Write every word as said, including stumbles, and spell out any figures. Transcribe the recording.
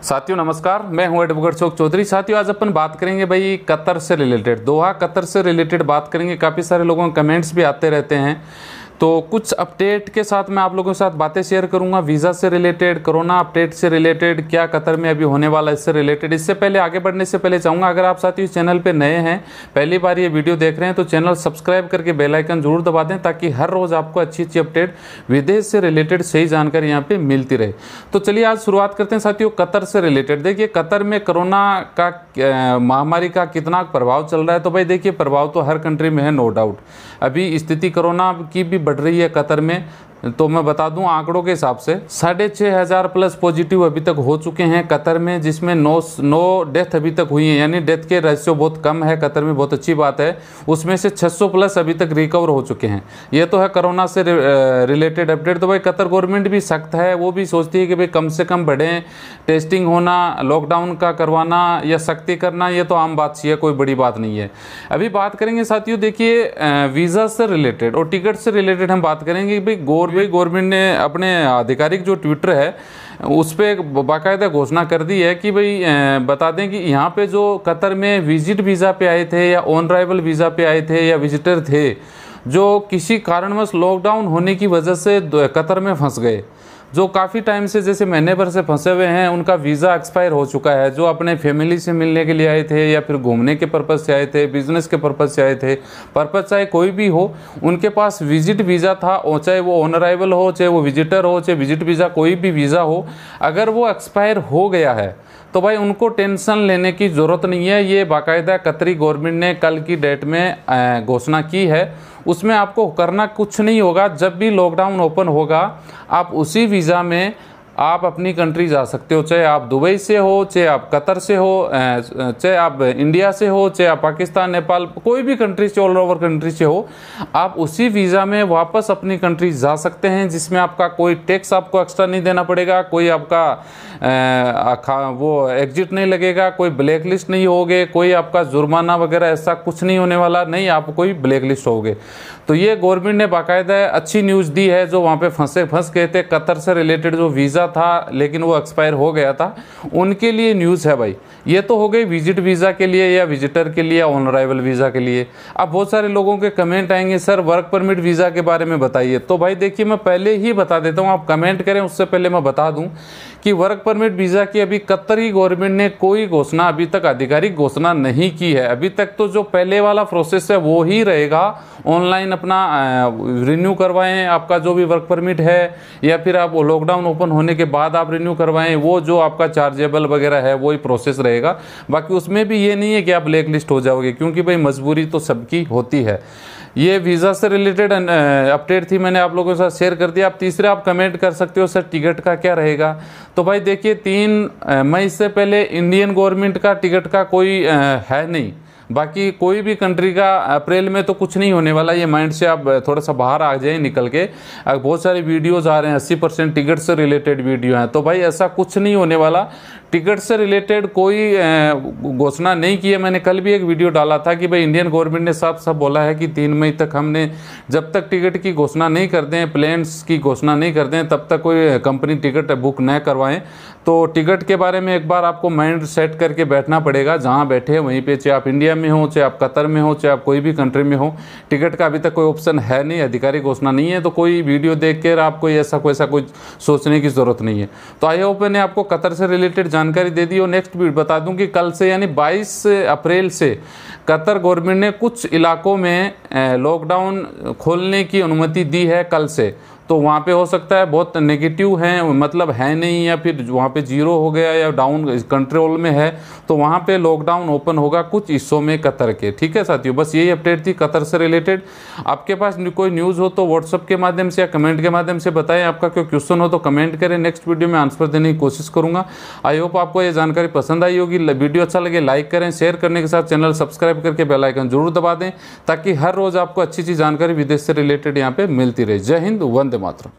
साथियों नमस्कार, मैं हूं एडवोकेट अशोक चौधरी। साथियों आज अपन बात करेंगे भाई कतर से रिलेटेड, दोहा कतर से रिलेटेड बात करेंगे। काफ़ी सारे लोगों के कमेंट्स भी आते रहते हैं, तो कुछ अपडेट के साथ मैं आप लोगों के साथ बातें शेयर करूंगा। वीज़ा से रिलेटेड, कोरोना अपडेट से रिलेटेड, क्या कतर में अभी होने वाला है इससे रिलेटेड। इससे पहले आगे बढ़ने से पहले चाहूँगा, अगर आप साथियों चैनल पे नए हैं, पहली बार ये वीडियो देख रहे हैं, तो चैनल सब्सक्राइब करके बेल आइकन जरूर दबा दें, ताकि हर रोज़ आपको अच्छी अच्छी अपडेट विदेश से रिलेटेड सही जानकारी यहाँ पे मिलती रहे। तो चलिए आज शुरुआत करते हैं साथियों कतर से रिलेटेड। देखिए कतर में कोरोना का महामारी का कितना प्रभाव चल रहा है। तो भाई देखिए प्रभाव तो हर कंट्री में है, नो डाउट। अभी स्थिति कोरोना की भी बढ़ रही है कतर में। तो मैं बता दूं आंकड़ों के हिसाब से साढ़े छः हज़ार प्लस पॉजिटिव अभी तक हो चुके हैं कतर में, जिसमें नौ नौ डेथ अभी तक हुई हैं, यानी डेथ के रेशियो बहुत कम है कतर में, बहुत अच्छी बात है। उसमें से छह सौ प्लस अभी तक रिकवर हो चुके हैं। ये तो है कोरोना से रिलेटेड अपडेट। तो भाई कतर गवर्नमेंट भी सख्त है, वो भी सोचती है कि भाई कम से कम बढ़ें, टेस्टिंग होना, लॉकडाउन का करवाना या सख्ती करना, ये तो आम बात सी है, कोई बड़ी बात नहीं है। अभी बात करेंगे साथियों, देखिए वीज़ा से रिलेटेड और टिकट से रिलेटेड हम बात करेंगे। भाई गवर्नमेंट ने अपने आधिकारिक जो ट्विटर है उस पर बाकायदा घोषणा कर दी है कि भाई बता दें कि यहाँ पे जो कतर में विजिट वीज़ा पे आए थे या ऑन अराइवल वीज़ा पे आए थे या विजिटर थे, जो किसी कारणवश लॉकडाउन होने की वजह से कतर में फंस गए, जो काफ़ी टाइम से जैसे महीने भर से फंसे हुए हैं, उनका वीज़ा एक्सपायर हो चुका है, जो अपने फैमिली से मिलने के लिए आए थे या फिर घूमने के पर्पज़ से आए थे, बिजनेस के पर्पज़ से आए थे, पर्पज़ चाहे कोई भी हो, उनके पास विजिट वीज़ा था, चाहे वो ऑन अराइवल हो, चाहे वो विजिटर हो, चाहे विजिट वीज़ा, कोई भी वीज़ा हो, अगर वो एक्सपायर हो गया है तो भाई उनको टेंशन लेने की ज़रूरत नहीं है। ये बाकायदा कतरी गवर्नमेंट ने कल की डेट में घोषणा की है। उसमें आपको करना कुछ नहीं होगा। जब भी लॉकडाउन ओपन होगा, आप उसी वीज़ा में आप अपनी कंट्री जा सकते हो, चाहे आप दुबई से हो, चाहे आप कतर से हो, चाहे आप इंडिया से हो, चाहे आप पाकिस्तान, नेपाल, कोई भी कंट्री से, ऑल ओवर कंट्री से हो, आप उसी वीज़ा में वापस अपनी कंट्री जा सकते हैं, जिसमें आपका कोई टैक्स आपको एक्स्ट्रा नहीं देना पड़ेगा, कोई आपका आ, वो एग्जिट नहीं लगेगा, कोई ब्लैक लिस्ट नहीं होगे, कोई आपका जुर्माना वगैरह ऐसा कुछ नहीं होने वाला, नहीं आप कोई ब्लैक लिस्ट होगे। तो ये गवर्नमेंट ने बाकायदा अच्छी न्यूज़ दी है। जो वहाँ पे फंसे फंस गए थे, कतर से रिलेटेड जो वीज़ा था लेकिन वो एक्सपायर हो गया था, उनके लिए न्यूज़ है भाई। ये तो हो गई विजिट वीज़ा के लिए या विजिटर के लिए, ऑन अराइवल वीज़ा के लिए। अब बहुत सारे लोगों के कमेंट आएंगे, सर वर्क परमिट वीज़ा के बारे में बताइए। तो भाई देखिए मैं पहले ही बता देता हूँ, आप कमेंट करें उससे पहले मैं बता दूँ कि वर्क परमिट वीज़ा की अभी कतरी गवर्नमेंट ने कोई घोषणा अभी तक आधिकारिक घोषणा नहीं की है। अभी तक तो जो पहले वाला प्रोसेस है वो ही रहेगा, ऑनलाइन अपना रिन्यू करवाएं आपका जो भी वर्क परमिट है, या फिर आप लॉकडाउन ओपन होने के बाद आप रिन्यू करवाएं, वो जो आपका चार्जेबल वगैरह है वही प्रोसेस रहेगा। बाकी उसमें भी ये नहीं है कि आप ब्लैक लिस्ट हो जाओगे, क्योंकि भाई मजबूरी तो सबकी होती है। ये वीज़ा से रिलेटेड अपडेट थी, मैंने आप लोगों के साथ शेयर कर दिया। आप तीसरे आप कमेंट कर सकते हो, सर टिकट का क्या रहेगा। तो भाई देखिए तीन मई से पहले इंडियन गवर्नमेंट का टिकट का कोई है नहीं। बाकी कोई भी कंट्री का अप्रैल में तो कुछ नहीं होने वाला, ये माइंड से आप थोड़ा सा बाहर आ जाए निकल के। बहुत सारे वीडियोज़ आ रहे हैं, अस्सी परसेंट टिकट से रिलेटेड वीडियो हैं, तो भाई ऐसा कुछ नहीं होने वाला। टिकट से रिलेटेड कोई घोषणा नहीं की है। मैंने कल भी एक वीडियो डाला था कि भाई इंडियन गवर्नमेंट ने साफ साफ बोला है कि तीन मई तक हमने, जब तक टिकट की घोषणा नहीं करते हैं, प्लेन्स की घोषणा नहीं करते हैं, तब तक कोई कंपनी टिकट बुक न करवाएं। तो टिकट के बारे में एक बार आपको माइंड सेट करके बैठना पड़ेगा, जहाँ बैठे वहीं पे, चाहे आप इंडिया में हो, चाहे आप कतर में हो, चाहे आप कोई भी कंट्री में हो, टिकट का अभी तक कोई ऑप्शन है नहीं, आधिकारिक घोषणा नहीं है। तो कोई वीडियो देख कर आपको ऐसा कोई ऐसा कुछ सोचने की ज़रूरत नहीं है। तो आई होप मैंने आपको कतर से रिलेटेड जानकारी दे दी। और नेक्स्ट भी बता दूं कि कल से यानी बाईस अप्रैल से कतर गवर्नमेंट ने कुछ इलाकों में लॉकडाउन खोलने की अनुमति दी है कल से। तो वहाँ पे हो सकता है बहुत नेगेटिव हैं, मतलब है नहीं, या फिर वहाँ पे जीरो हो गया या डाउन कंट्रोल में है, तो वहाँ पे लॉकडाउन ओपन होगा कुछ हिस्सों में कतर के। ठीक है साथियों, बस यही अपडेट थी कतर से रिलेटेड। आपके पास कोई न्यूज़ हो तो व्हाट्सअप के माध्यम से या कमेंट के माध्यम से बताएं। आपका कोई क्वेश्चन हो तो कमेंट करें, नेक्स्ट वीडियो में आंसर देने की कोशिश करूँगा। आई होप आपको ये जानकारी पसंद आई होगी। वीडियो अच्छा लगे लाइक करें, शेयर करने के साथ चैनल सब्सक्राइब करके बेल आइकन जरूर दबा दें, ताकि हर रोज़ आपको अच्छी अच्छी जानकारी विदेश से रिलेटेड यहाँ पे मिलती रहे। जय हिंद, वंदे मातरम।